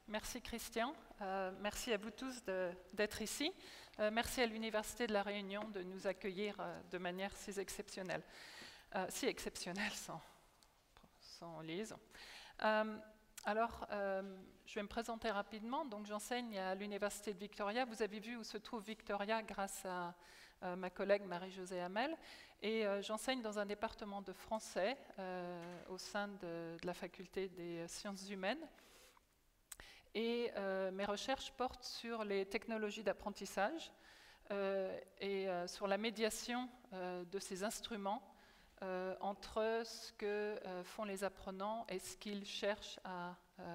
Merci Christian, merci à vous tous d'être ici. Merci à l'Université de La Réunion de nous accueillir de manière si exceptionnelle, sans liaison. Je vais me présenter rapidement. Donc, j'enseigne à l'Université de Victoria. Vous avez vu où se trouve Victoria grâce à ma collègue Marie-Josée Hamel. Et j'enseigne dans un département de français au sein de la faculté des sciences humaines. Et mes recherches portent sur les technologies d'apprentissage et sur la médiation de ces instruments entre ce que font les apprenants et ce qu'ils cherchent à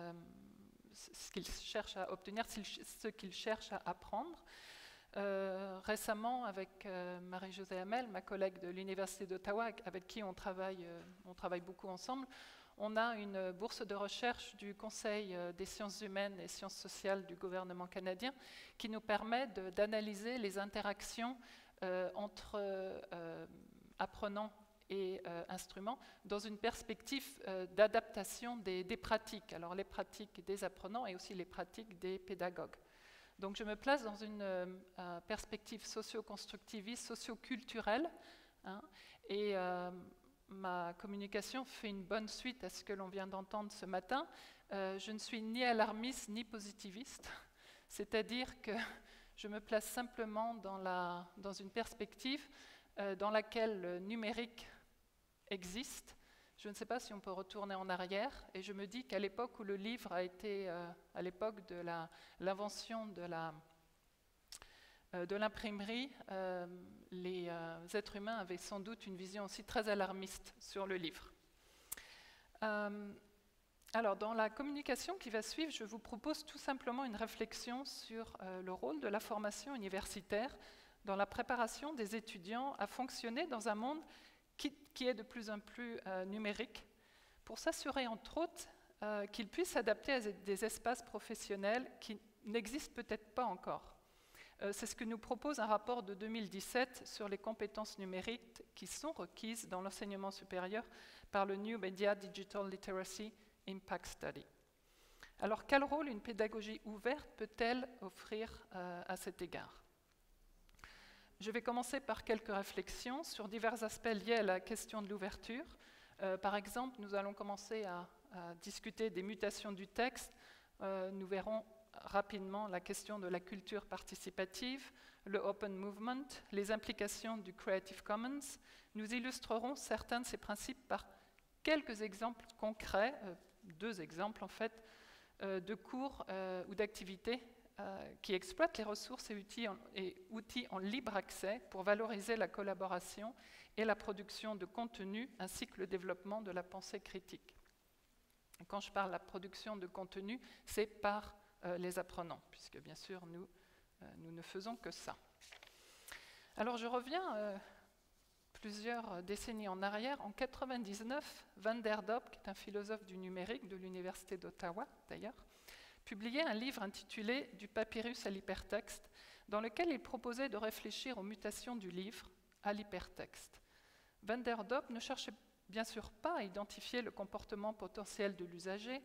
obtenir, ce qu'ils cherchent à apprendre. Récemment, avec Marie-Josée Hamel, ma collègue de l'Université d'Ottawa, avec qui on travaille beaucoup ensemble, on a une bourse de recherche du Conseil des sciences humaines et sciences sociales du gouvernement canadien qui nous permet d'analyser les interactions entre apprenants et instruments dans une perspective d'adaptation des pratiques. Alors les pratiques des apprenants et aussi les pratiques des pédagogues. Donc je me place dans une perspective socio-constructiviste, socio-culturelle, et ma communication fait une bonne suite à ce que l'on vient d'entendre ce matin. Je ne suis ni alarmiste ni positiviste, c'est-à-dire que je me place simplement dans une perspective dans laquelle le numérique existe. Je ne sais pas si on peut retourner en arrière, et je me dis qu'à l'époque où le livre a été, à l'époque de l'invention de l'imprimerie, les êtres humains avaient sans doute une vision aussi très alarmiste sur le livre. Alors, dans la communication qui va suivre, je vous propose tout simplement une réflexion sur le rôle de la formation universitaire dans la préparation des étudiants à fonctionner dans un monde qui est de plus en plus numérique, pour s'assurer entre autres qu'ils puissent s'adapter à des espaces professionnels qui n'existent peut-être pas encore. C'est ce que nous propose un rapport de 2017 sur les compétences numériques qui sont requises dans l'enseignement supérieur par le New Media Digital Literacy Impact Study. Alors, quel rôle une pédagogie ouverte peut-elle offrir à cet égard ? Je vais commencer par quelques réflexions sur divers aspects liés à la question de l'ouverture. Par exemple, nous allons commencer à discuter des mutations du texte. Nous verrons rapidement la question de la culture participative, le Open Movement, les implications du Creative Commons. Nous illustrerons certains de ces principes par quelques exemples concrets, 2 exemples en fait, de cours ou d'activités qui exploitent les ressources et outils en libre accès pour valoriser la collaboration et la production de contenu, ainsi que le développement de la pensée critique. Quand je parle de la production de contenu, c'est par les apprenants, puisque bien sûr, nous ne faisons que ça. Alors je reviens plusieurs décennies en arrière. En 1999, Van der Dopp, qui est un philosophe du numérique de l'Université d'Ottawa d'ailleurs, publiait un livre intitulé « Du papyrus à l'hypertexte », dans lequel il proposait de réfléchir aux mutations du livre à l'hypertexte. Van der Dopp ne cherchait bien sûr pas à identifier le comportement potentiel de l'usager,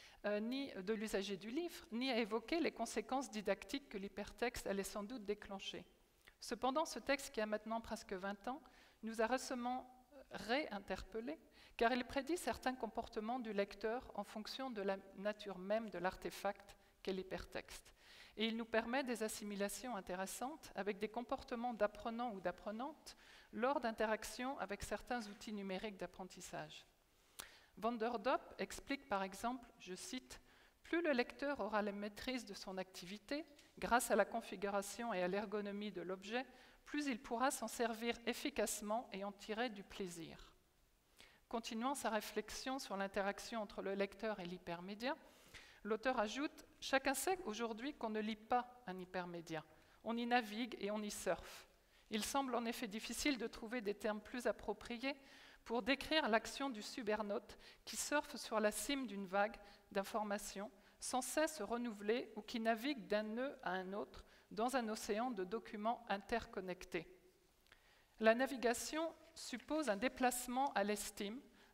ni de l'usager du livre, ni à évoquer les conséquences didactiques que l'hypertexte allait sans doute déclencher. Cependant, ce texte, qui a maintenant presque 20 ans, nous a récemment réinterpellés, car il prédit certains comportements du lecteur en fonction de la nature même de l'artefact qu'est l'hypertexte. Et il nous permet des assimilations intéressantes avec des comportements d'apprenants ou d'apprenantes lors d'interactions avec certains outils numériques d'apprentissage. Van der Dopp explique par exemple, je cite, « Plus le lecteur aura la maîtrise de son activité, grâce à la configuration et à l'ergonomie de l'objet, plus il pourra s'en servir efficacement et en tirer du plaisir. » Continuant sa réflexion sur l'interaction entre le lecteur et l'hypermédia, l'auteur ajoute « Chacun sait aujourd'hui qu'on ne lit pas un hypermédia. On y navigue et on y surfe. Il semble en effet difficile de trouver des termes plus appropriés pour décrire l'action du cybernaute qui surfe sur la cime d'une vague d'informations sans cesse renouvelée ou qui navigue d'un nœud à un autre dans un océan de documents interconnectés. La navigation suppose un déplacement à l'estime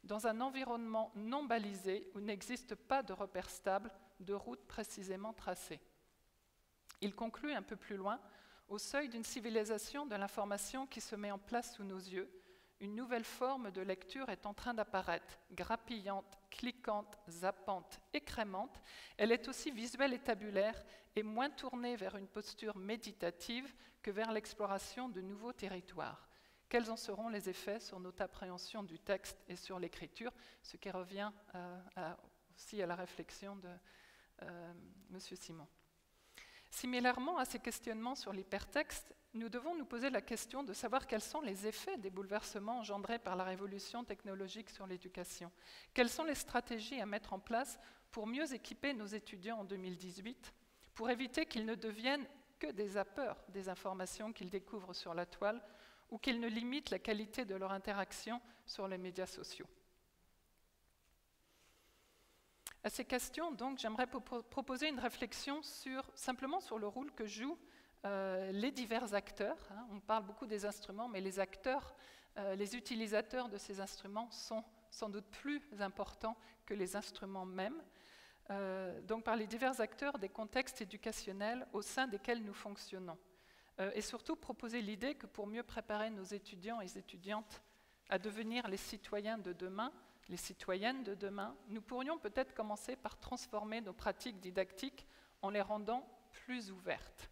dans un environnement non balisé où n'existe pas de repères stables, de routes précisément tracées. Il conclut un peu plus loin, au seuil d'une civilisation de l'information qui se met en place sous nos yeux, une nouvelle forme de lecture est en train d'apparaître, grappillante, cliquante, zappante, écrémante. Elle est aussi visuelle et tabulaire et moins tournée vers une posture méditative que vers l'exploration de nouveaux territoires. Quels en seront les effets sur notre appréhension du texte et sur l'écriture, ce qui revient aussi à la réflexion de M. Simon. Similairement à ces questionnements sur l'hypertexte, nous devons nous poser la question de savoir quels sont les effets des bouleversements engendrés par la révolution technologique sur l'éducation. Quelles sont les stratégies à mettre en place pour mieux équiper nos étudiants en 2018, pour éviter qu'ils ne deviennent que des zappeurs des informations qu'ils découvrent sur la toile ou qu'ils ne limitent la qualité de leur interaction sur les médias sociaux. À ces questions, donc, j'aimerais proposer une réflexion simplement sur le rôle que jouent les divers acteurs. On parle beaucoup des instruments, mais les acteurs, les utilisateurs de ces instruments sont sans doute plus importants que les instruments mêmes. Donc par les divers acteurs des contextes éducationnels au sein desquels nous fonctionnons. Et surtout proposer l'idée que pour mieux préparer nos étudiants et étudiantes à devenir les citoyens de demain, les citoyennes de demain, nous pourrions peut-être commencer par transformer nos pratiques didactiques en les rendant plus ouvertes.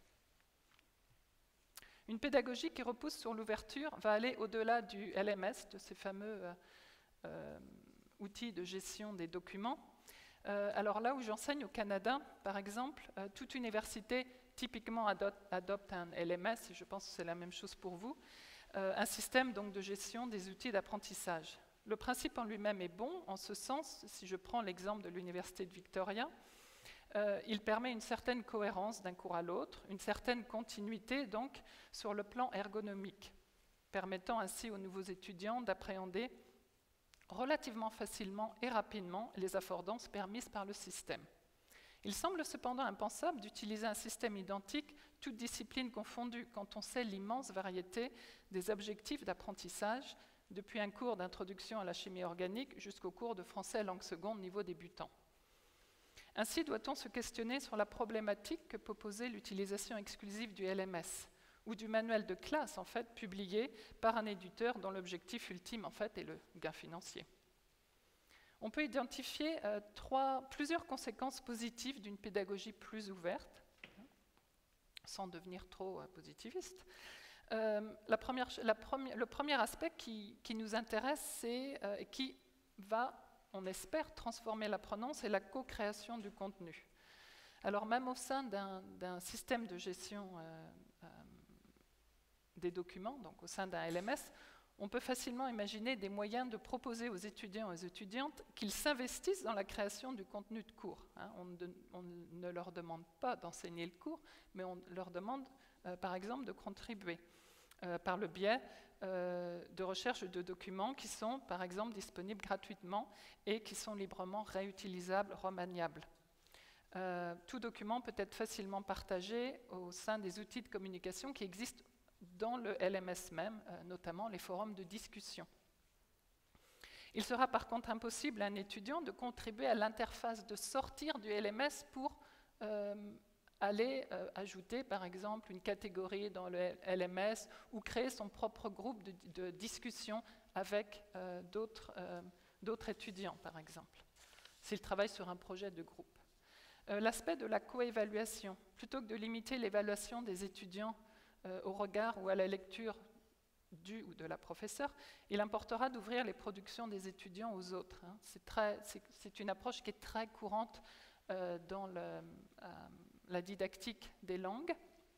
Une pédagogie qui repose sur l'ouverture va aller au-delà du LMS, de ces fameux outils de gestion des documents. Alors là où j'enseigne au Canada, par exemple, toute université typiquement adopte un LMS, et je pense que c'est la même chose pour vous, un système donc de gestion des outils d'apprentissage. Le principe en lui-même est bon, en ce sens, si je prends l'exemple de l'Université de Victoria, il permet une certaine cohérence d'un cours à l'autre, une certaine continuité donc sur le plan ergonomique, permettant ainsi aux nouveaux étudiants d'appréhender relativement facilement et rapidement les affordances permises par le système. Il semble cependant impensable d'utiliser un système identique, toutes disciplines confondues, quand on sait l'immense variété des objectifs d'apprentissage, depuis un cours d'introduction à la chimie organique jusqu'au cours de français langue seconde niveau débutant. Ainsi, doit-on se questionner sur la problématique que peut poser l'utilisation exclusive du LMS ou du manuel de classe, en fait, publié par un éditeur dont l'objectif ultime, en fait, est le gain financier. On peut identifier plusieurs conséquences positives d'une pédagogie plus ouverte, sans devenir trop positiviste. Le premier aspect qui nous intéresse, c'est qui va, on espère, transformer l'apprenance, c'est la co-création du contenu. Alors même au sein d'un système de gestion des documents, donc au sein d'un LMS, on peut facilement imaginer des moyens de proposer aux étudiants et aux étudiantes qu'ils s'investissent dans la création du contenu de cours. On ne leur demande pas d'enseigner le cours, mais on leur demande, par exemple, de contribuer par le biais de recherche de documents qui sont, par exemple, disponibles gratuitement et qui sont librement réutilisables, remaniables. Tout document peut être facilement partagé au sein des outils de communication qui existent dans le LMS même, notamment les forums de discussion. Il sera par contre impossible à un étudiant de contribuer à l'interface, de sortir du LMS pour aller ajouter par exemple une catégorie dans le LMS ou créer son propre groupe de discussion avec d'autres étudiants par exemple, s'il travaille sur un projet de groupe. L'aspect de la coévaluation, plutôt que de limiter l'évaluation des étudiants au regard ou à la lecture du ou de la professeure, il importera d'ouvrir les productions des étudiants aux autres. C'est une approche qui est très courante dans la didactique des langues.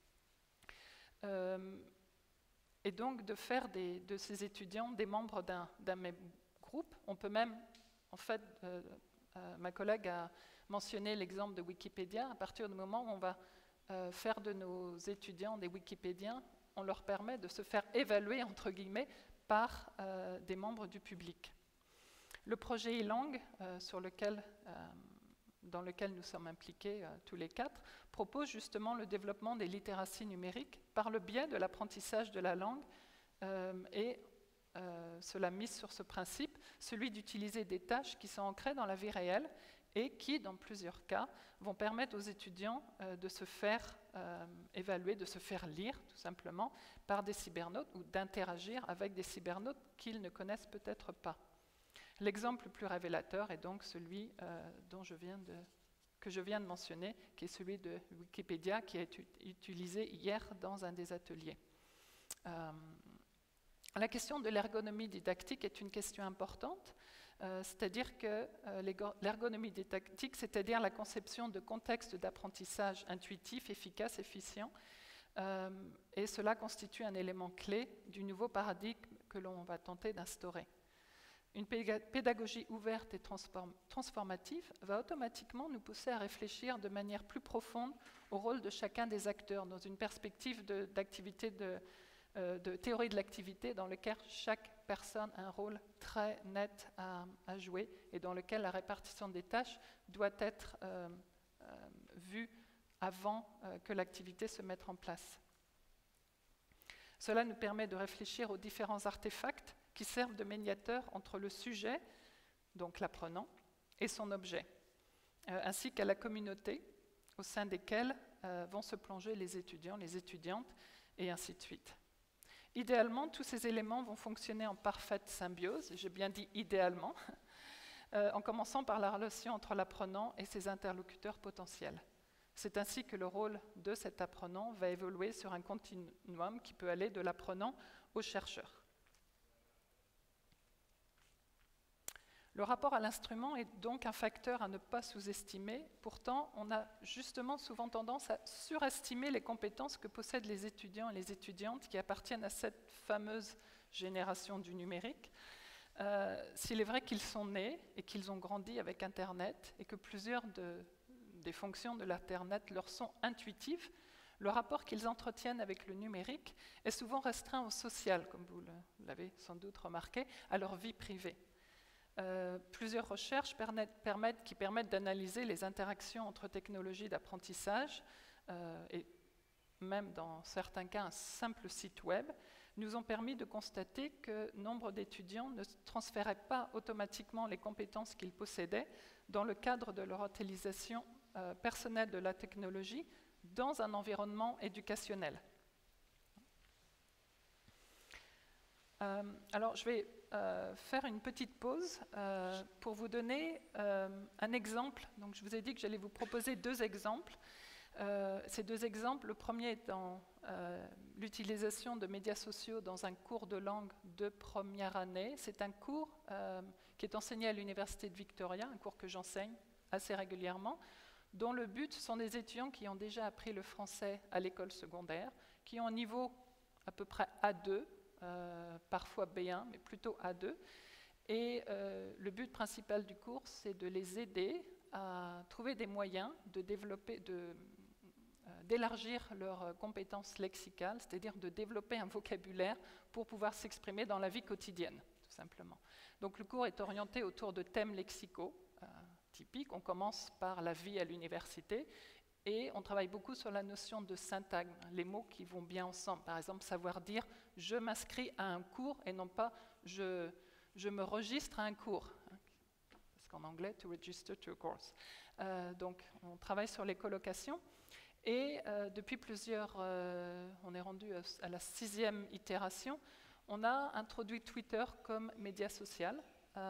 Et donc de faire de ces étudiants des membres d'un même groupe. On peut même, en fait, ma collègue a mentionné l'exemple de Wikipédia. À partir du moment où on va faire de nos étudiants des Wikipédiens, on leur permet de se faire évaluer, entre guillemets, par des membres du public. Le projet e-langue, dans lequel nous sommes impliqués tous les quatre, propose justement le développement des littératies numériques par le biais de l'apprentissage de la langue et cela mise sur ce principe celui d'utiliser des tâches qui sont ancrées dans la vie réelle et qui, dans plusieurs cas, vont permettre aux étudiants de se faire évaluer, de se faire lire, tout simplement, par des cybernautes ou d'interagir avec des cybernautes qu'ils ne connaissent peut-être pas. L'exemple le plus révélateur est donc celui que je viens de mentionner, qui est celui de Wikipédia, qui a été utilisé hier dans un des ateliers. La question de l'ergonomie didactique est une question importante, c'est-à-dire que l'ergonomie didactique, c'est-à-dire la conception de contextes d'apprentissage intuitif, efficace, efficient, et cela constitue un élément clé du nouveau paradigme que l'on va tenter d'instaurer. Une pédagogie ouverte et transformative va automatiquement nous pousser à réfléchir de manière plus profonde au rôle de chacun des acteurs dans une perspective de théorie de l'activité dans laquelle chaque personne a un rôle très net à jouer et dans lequel la répartition des tâches doit être vue avant que l'activité se mette en place. Cela nous permet de réfléchir aux différents artefacts qui servent de médiateurs entre le sujet, donc l'apprenant, et son objet, ainsi qu'à la communauté au sein desquelles vont se plonger les étudiants, les étudiantes, et ainsi de suite. Idéalement, tous ces éléments vont fonctionner en parfaite symbiose, j'ai bien dit idéalement, en commençant par la relation entre l'apprenant et ses interlocuteurs potentiels. C'est ainsi que le rôle de cet apprenant va évoluer sur un continuum qui peut aller de l'apprenant au chercheur. Le rapport à l'instrument est donc un facteur à ne pas sous-estimer. Pourtant, on a justement souvent tendance à surestimer les compétences que possèdent les étudiants et les étudiantes qui appartiennent à cette fameuse génération du numérique. S'il est vrai qu'ils sont nés et qu'ils ont grandi avec Internet et que plusieurs des fonctions de l'Internet leur sont intuitives, le rapport qu'ils entretiennent avec le numérique est souvent restreint au social, comme vous l'avez sans doute remarqué, à leur vie privée. Plusieurs recherches qui permettent d'analyser les interactions entre technologies d'apprentissage et même dans certains cas un simple site web nous ont permis de constater que nombre d'étudiants ne transféraient pas automatiquement les compétences qu'ils possédaient dans le cadre de leur utilisation personnelle de la technologie dans un environnement éducationnel. Alors je vais faire une petite pause pour vous donner un exemple. Donc, je vous ai dit que j'allais vous proposer deux exemples. Ces deux exemples, le premier étant l'utilisation de médias sociaux dans un cours de langue de première année. C'est un cours qui est enseigné à l'Université de Victoria, un cours que j'enseigne assez régulièrement, dont le but sont des étudiants qui ont déjà appris le français à l'école secondaire, qui ont un niveau à peu près A2, parfois B1, mais plutôt A2. Et le but principal du cours, c'est de les aider à trouver des moyens de développer, d'élargir leurs compétences lexicales, c'est-à-dire de développer un vocabulaire pour pouvoir s'exprimer dans la vie quotidienne, tout simplement. Donc le cours est orienté autour de thèmes lexicaux typiques. On commence par la vie à l'université et on travaille beaucoup sur la notion de syntagme, les mots qui vont bien ensemble. Par exemple, savoir dire « je m'inscris à un cours » et non pas « je me registre à un cours ». Parce qu'en anglais, « to register to a course ». Donc, on travaille sur les collocations. Et depuis on est rendu à la 6e itération, on a introduit Twitter comme média social.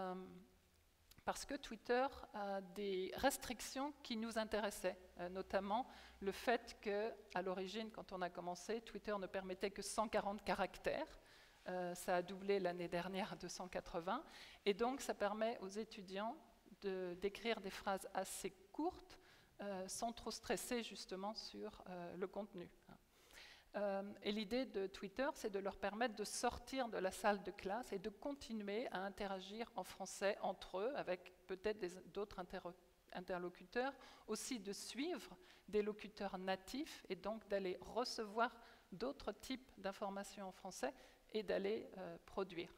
Parce que Twitter a des restrictions qui nous intéressaient, notamment le fait qu'à l'origine, quand on a commencé, Twitter ne permettait que 140 caractères. Ça a doublé l'année dernière à 280. Et donc, ça permet aux étudiants d'écrire des phrases assez courtes, sans trop stresser justement sur le contenu. Et l'idée de Twitter, c'est de leur permettre de sortir de la salle de classe et de continuer à interagir en français entre eux, avec peut-être d'autres interlocuteurs, aussi de suivre des locuteurs natifs et donc d'aller recevoir d'autres types d'informations en français et d'aller produire.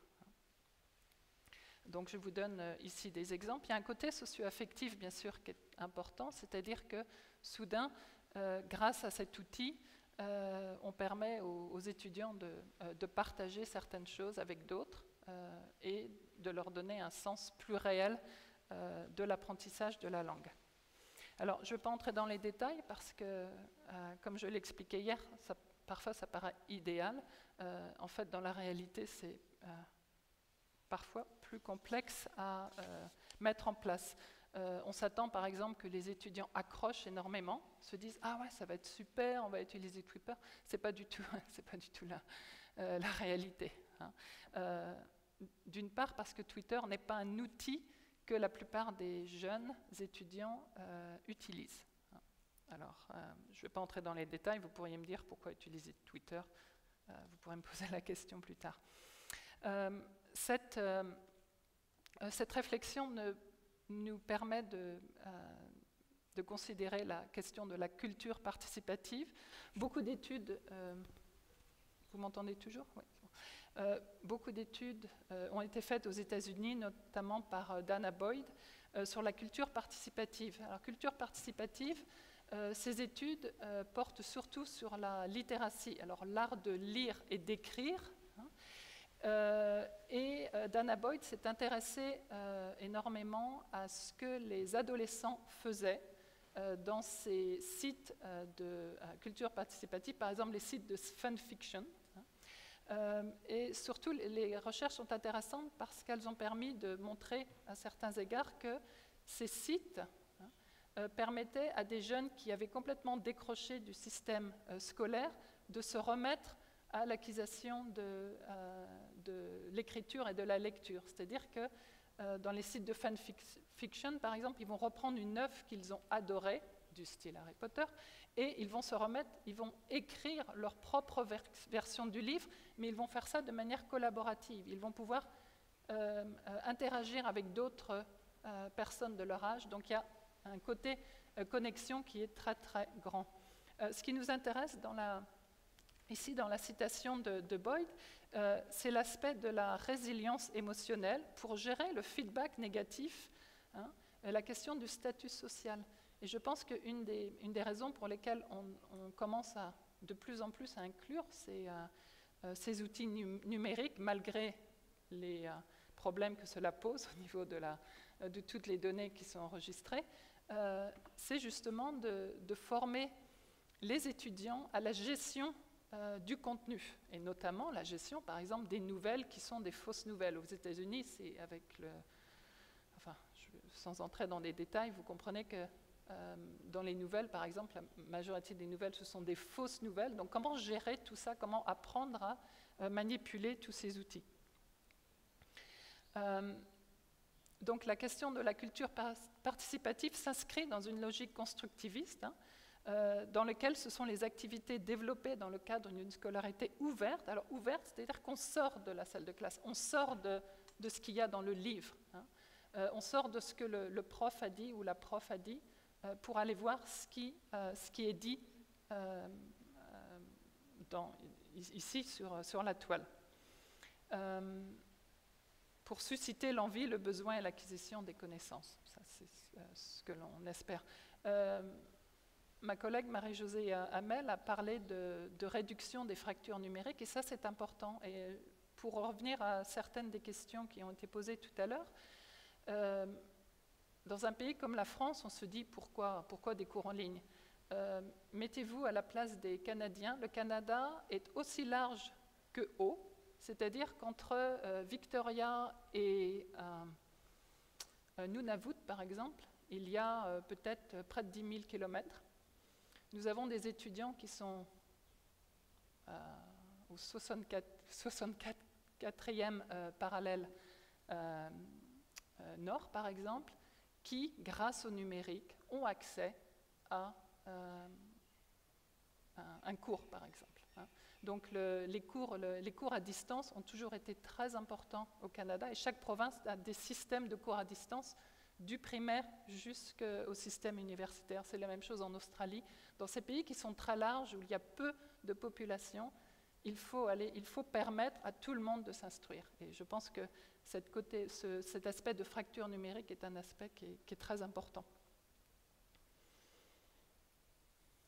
Donc je vous donne ici des exemples. Il y a un côté socio-affectif, bien sûr, qui est important, c'est-à-dire que soudain, grâce à cet outil, on permet aux étudiants de partager certaines choses avec d'autres, et de leur donner un sens plus réel de l'apprentissage de la langue. Alors, je ne vais pas entrer dans les détails parce que, comme je l'expliquais hier, parfois ça paraît idéal. En fait, dans la réalité, c'est parfois plus complexe à mettre en place. On s'attend par exemple que les étudiants accrochent énormément, se disent « Ah ouais, ça va être super, on va utiliser Twitter ». Ce n'est pas du tout, la réalité. Hein. D'une part parce que Twitter n'est pas un outil que la plupart des jeunes étudiants utilisent. Alors, je ne vais pas entrer dans les détails, vous pourriez me dire pourquoi utiliser Twitter, vous pourrez me poser la question plus tard. Cette réflexion nous permet de considérer la question de la culture participative. Beaucoup d'études, vous m'entendez toujours ? Oui. Beaucoup d'études ont été faites aux États-Unis, notamment par Dana Boyd, sur la culture participative. Alors, culture participative, ces études portent surtout sur la littératie, alors l'art de lire et d'écrire. Dana Boyd s'est intéressée énormément à ce que les adolescents faisaient dans ces sites de culture participative, par exemple les sites de fanfiction. Et surtout, les recherches sont intéressantes parce qu'elles ont permis de montrer à certains égards que ces sites permettaient à des jeunes qui avaient complètement décroché du système scolaire de se remettre à l'acquisition de l'écriture et de la lecture. C'est-à-dire que dans les sites de fanfiction, par exemple, ils vont reprendre une œuvre qu'ils ont adorée, du style Harry Potter, et ils vont se remettre, ils vont écrire leur propre version du livre, mais ils vont faire ça de manière collaborative. Ils vont pouvoir interagir avec d'autres personnes de leur âge. Donc il y a un côté connexion qui est très très grand. Ce qui nous intéresse ici dans la citation de Boyd, c'est l'aspect de la résilience émotionnelle pour gérer le feedback négatif, la question du statut social. Et je pense qu'une des raisons pour lesquelles on commence de plus en plus à inclure ces outils numériques, malgré les problèmes que cela pose au niveau de toutes les données qui sont enregistrées, c'est justement de former les étudiants à la gestion du contenu, et notamment la gestion, par exemple, des nouvelles qui sont des fausses nouvelles. Aux États-Unis, c'est avec sans entrer dans des détails, vous comprenez que dans les nouvelles, par exemple, la majorité des nouvelles, ce sont des fausses nouvelles. Donc, comment gérer tout ça? Comment apprendre à manipuler tous ces outils? Donc, la question de la culture participative s'inscrit dans une logique constructiviste, dans laquelle ce sont les activités développées dans le cadre d'une scolarité ouverte. Alors, ouverte, c'est-à-dire qu'on sort de la salle de classe, on sort de ce qu'il y a dans le livre, on sort de ce que le prof a dit ou la prof a dit, pour aller voir ce qui est dit ici sur la toile. Pour susciter l'envie, le besoin et l'acquisition des connaissances. Ça, c'est ce que l'on espère. Ma collègue Marie-Josée Hamel a parlé de réduction des fractures numériques, et ça, c'est important. Et pour revenir à certaines des questions qui ont été posées tout à l'heure, dans un pays comme la France, on se dit pourquoi des cours en ligne? Mettez-vous à la place des Canadiens. Le Canada est aussi large que haut, c'est-à-dire qu'entre Victoria et Nunavut, par exemple, il y a peut-être près de 10 000 kilomètres. Nous avons des étudiants qui sont au 64e parallèle nord, par exemple, qui, grâce au numérique, ont accès à un cours, par exemple. Donc les cours à distance ont toujours été très importants au Canada, et chaque province a des systèmes de cours à distance, du primaire jusqu'au système universitaire. C'est la même chose en Australie. Dans ces pays qui sont très larges, où il y a peu de population, il faut permettre à tout le monde de s'instruire. Et je pense que cet aspect de fracture numérique est un aspect qui est très important.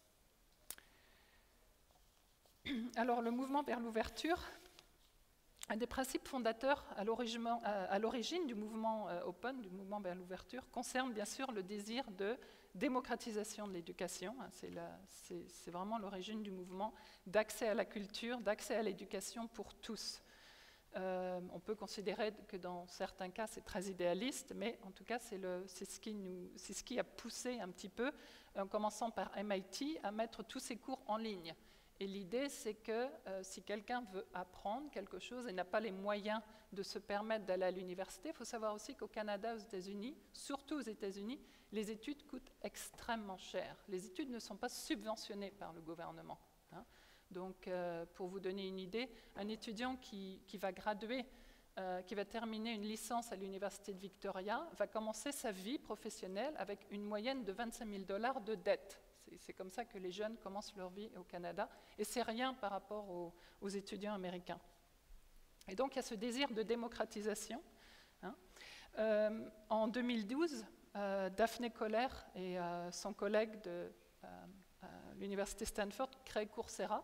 Alors, le mouvement vers l'ouverture, Un des principes fondateurs à l'origine du mouvement Open, du mouvement vers l'ouverture, concerne bien sûr le désir de démocratisation de l'éducation. C'est vraiment l'origine du mouvement d'accès à la culture, d'accès à l'éducation pour tous. On peut considérer que dans certains cas c'est très idéaliste, mais en tout cas c'est ce qui a poussé un petit peu, en commençant par MIT, à mettre tous ces cours en ligne. Et l'idée, c'est que si quelqu'un veut apprendre quelque chose et n'a pas les moyens de se permettre d'aller à l'université, il faut savoir aussi qu'au Canada, aux États-Unis, surtout aux États-Unis, les études coûtent extrêmement cher. Les études ne sont pas subventionnées par le gouvernement. Hein. Donc, pour vous donner une idée, un étudiant qui va graduer, qui va terminer une licence à l'Université de Victoria, va commencer sa vie professionnelle avec une moyenne de 25 000 $ de dette. C'est comme ça que les jeunes commencent leur vie au Canada, et c'est rien par rapport aux étudiants américains. Et donc il y a ce désir de démocratisation. Hein. En 2012, Daphne Koller et son collègue de l'université Stanford créent Coursera,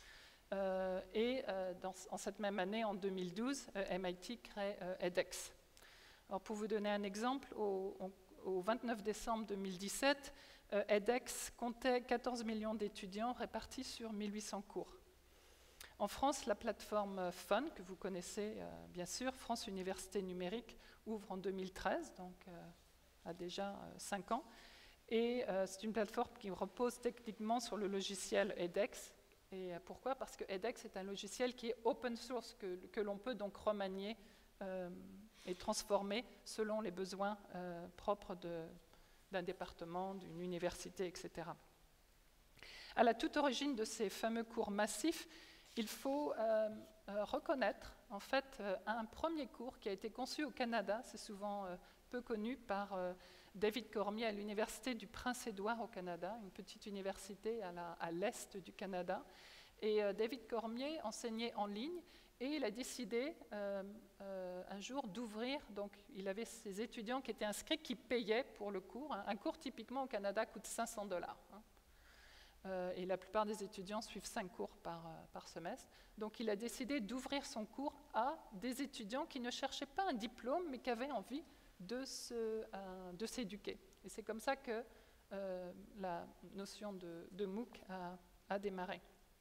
en cette même année, en 2012, MIT crée edX. Alors pour vous donner un exemple, au 29 décembre 2017, edX comptait 14 millions d'étudiants répartis sur 1800 cours. En France, la plateforme FUN, que vous connaissez bien sûr, France Université Numérique, ouvre en 2013, donc a déjà 5 ans. Et c'est une plateforme qui repose techniquement sur le logiciel edX. Et pourquoi? Parce que edX est un logiciel qui est open source, que l'on peut donc remanier et transformer selon les besoins propres d'un département, d'une université, etc. À la toute origine de ces fameux cours massifs, il faut reconnaître en fait un premier cours qui a été conçu au Canada, c'est souvent peu connu, par David Cormier à l'université du Prince-Édouard au Canada, une petite université à l'est du Canada. Et David Cormier enseignait en ligne et il a décidé un jour d'ouvrir, donc il avait ses étudiants qui étaient inscrits, qui payaient pour le cours. Un cours typiquement au Canada coûte 500 $. Et la plupart des étudiants suivent 5 cours par semestre. Donc il a décidé d'ouvrir son cours à des étudiants qui ne cherchaient pas un diplôme, mais qui avaient envie de s'éduquer. Et c'est comme ça que la notion de MOOC a démarré.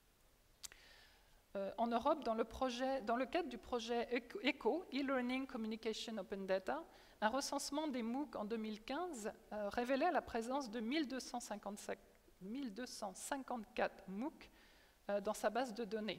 En Europe, dans le cadre du projet ECHO, E-Learning Communication Open Data, un recensement des MOOC en 2015 révélait la présence de 1254 MOOC dans sa base de données.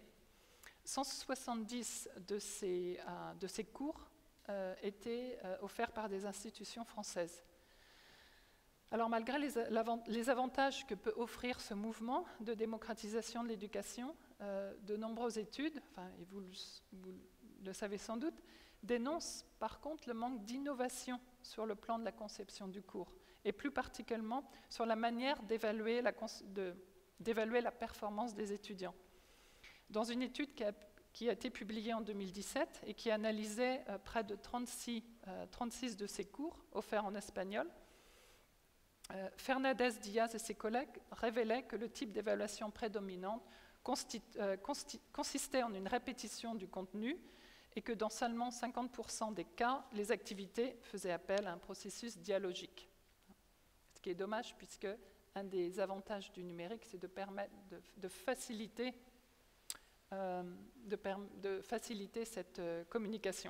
170 de ces cours étaient offerts par des institutions françaises. Alors malgré les avantages que peut offrir ce mouvement de démocratisation de l'éducation, de nombreuses études, et vous le savez sans doute, dénoncent par contre le manque d'innovation sur le plan de la conception du cours, et plus particulièrement sur la manière d'évaluer la performance des étudiants. Dans une étude qui a été publiée en 2017 et qui analysait près de 36 de ces cours offerts en espagnol, Fernandez Diaz et ses collègues révélaient que le type d'évaluation prédominante consistait en une répétition du contenu et que dans seulement 50% des cas, les activités faisaient appel à un processus dialogique. Ce qui est dommage puisque un des avantages du numérique, c'est de permettre de faciliter cette communication.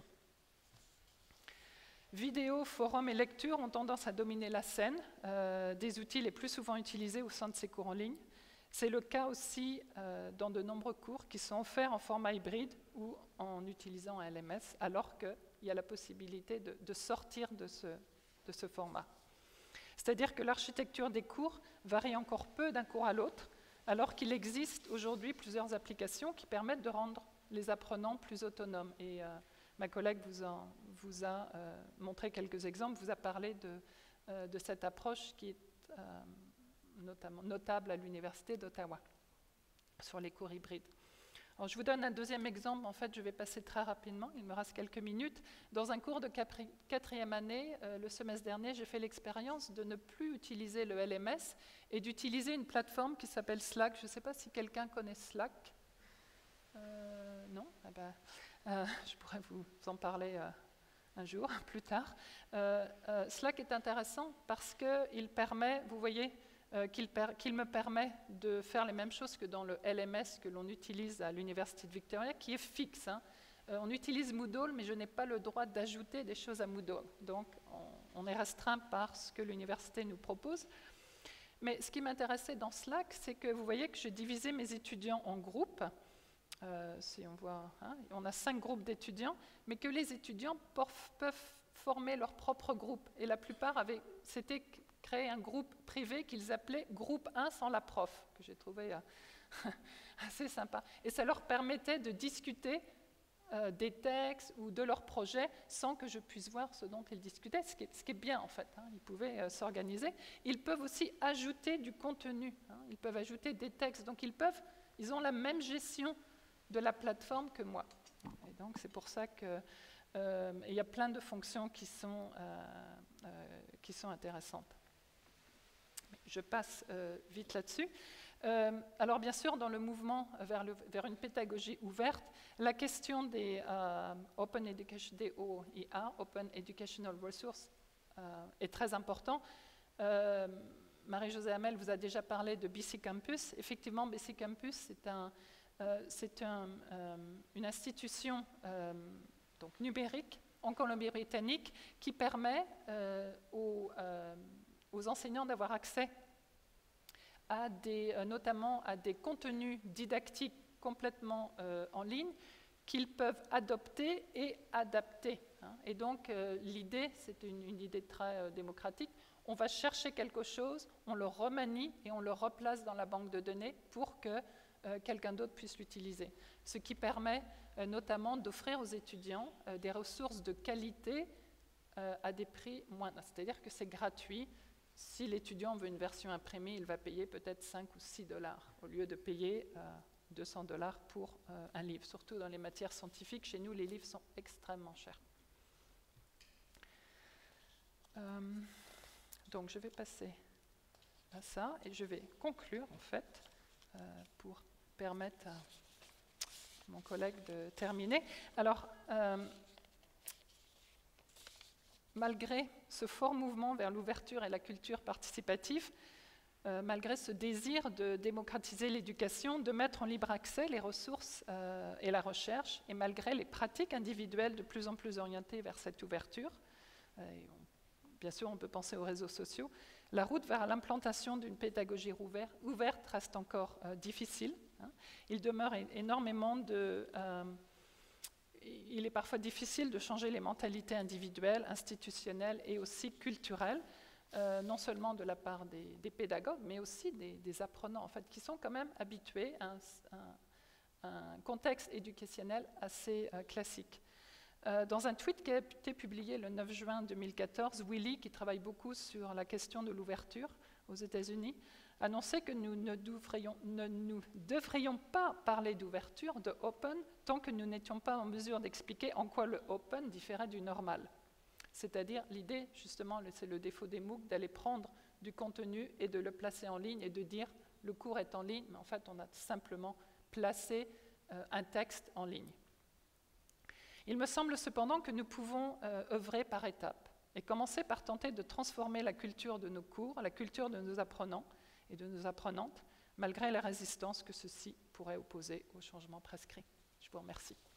Vidéos, forums et lectures ont tendance à dominer la scène, des outils les plus souvent utilisés au sein de ces cours en ligne. C'est le cas aussi dans de nombreux cours qui sont offerts en format hybride ou en utilisant un LMS, alors qu'il y a la possibilité de sortir de ce format. C'est-à-dire que l'architecture des cours varie encore peu d'un cours à l'autre, alors qu'il existe aujourd'hui plusieurs applications qui permettent de rendre les apprenants plus autonomes. Et ma collègue vous a montré quelques exemples, vous a parlé de cette approche qui est notamment notable à l'Université d'Ottawa sur les cours hybrides. Alors, je vous donne un deuxième exemple, en fait je vais passer très rapidement, il me reste quelques minutes. Dans un cours de 4e année, le semestre dernier, j'ai fait l'expérience de ne plus utiliser le LMS et d'utiliser une plateforme qui s'appelle Slack. Je ne sais pas si quelqu'un connaît Slack. Non? Je pourrais vous en parler un jour, plus tard. Slack est intéressant parce qu'il permet, vous voyez, qu'il me permet de faire les mêmes choses que dans le LMS que l'on utilise à l'Université de Victoria, qui est fixe. Hein. On utilise Moodle, mais je n'ai pas le droit d'ajouter des choses à Moodle. Donc, on est restreint par ce que l'université nous propose. Mais ce qui m'intéressait dans Slack, c'est que vous voyez que je divisais mes étudiants en groupes. Si on voit, hein, on a 5 groupes d'étudiants, mais que les étudiants peuvent former leur propre groupe. Et la plupart s'étaient créé un groupe privé qu'ils appelaient groupe 1 sans la prof, que j'ai trouvé assez sympa. Et ça leur permettait de discuter des textes ou de leurs projets sans que je puisse voir ce dont ils discutaient, ce qui est bien en fait. Hein. Ils pouvaient s'organiser. Ils peuvent aussi ajouter du contenu. Hein. Ils peuvent ajouter des textes. Donc ils ont la même gestion de la plateforme que moi. Et donc c'est pour ça qu'il y a plein de fonctions qui sont intéressantes. Je passe vite là-dessus. Alors bien sûr, dans le mouvement vers une pédagogie ouverte, la question des Open Educational Resources est très importante. Marie-Josée Hamel vous a déjà parlé de BC Campus. Effectivement, BC Campus, c'est une institution donc numérique en Colombie-Britannique qui permet aux enseignants d'avoir accès notamment à des contenus didactiques complètement en ligne qu'ils peuvent adopter et adapter. Hein. Et donc l'idée, c'est une idée très démocratique, on va chercher quelque chose, on le remanie et on le replace dans la banque de données pour que quelqu'un d'autre puisse l'utiliser. Ce qui permet notamment d'offrir aux étudiants des ressources de qualité à des prix moindres. C'est-à-dire que c'est gratuit. Si l'étudiant veut une version imprimée, il va payer peut-être 5 ou 6 dollars au lieu de payer 200 dollars pour un livre. Surtout dans les matières scientifiques, chez nous, les livres sont extrêmement chers. Donc je vais passer à ça et je vais conclure en fait pour permettre à mon collègue de terminer. Alors, malgré ce fort mouvement vers l'ouverture et la culture participative, malgré ce désir de démocratiser l'éducation, de mettre en libre accès les ressources et la recherche, et malgré les pratiques individuelles de plus en plus orientées vers cette ouverture, bien sûr on peut penser aux réseaux sociaux, la route vers l'implantation d'une pédagogie ouverte reste encore difficile. Hein. Il demeure énormément il est parfois difficile de changer les mentalités individuelles, institutionnelles et aussi culturelles, non seulement de la part des pédagogues, mais aussi des apprenants, en fait, qui sont quand même habitués à un contexte éducationnel assez classique. Dans un tweet qui a été publié le 9 juin 2014, Willy, qui travaille beaucoup sur la question de l'ouverture aux États-Unis, annonçait que nous ne devrions pas parler d'ouverture, de open, tant que nous n'étions pas en mesure d'expliquer en quoi le open différait du normal. C'est-à-dire, l'idée, justement, c'est le défaut des MOOC, d'aller prendre du contenu et de le placer en ligne et de dire le cours est en ligne, mais en fait, on a simplement placé un texte en ligne. Il me semble cependant que nous pouvons œuvrer par étapes et commencer par tenter de transformer la culture de nos cours, la culture de nos apprenants et de nos apprenantes, malgré la résistance que ceci pourrait opposer au changement prescrit. Je vous remercie.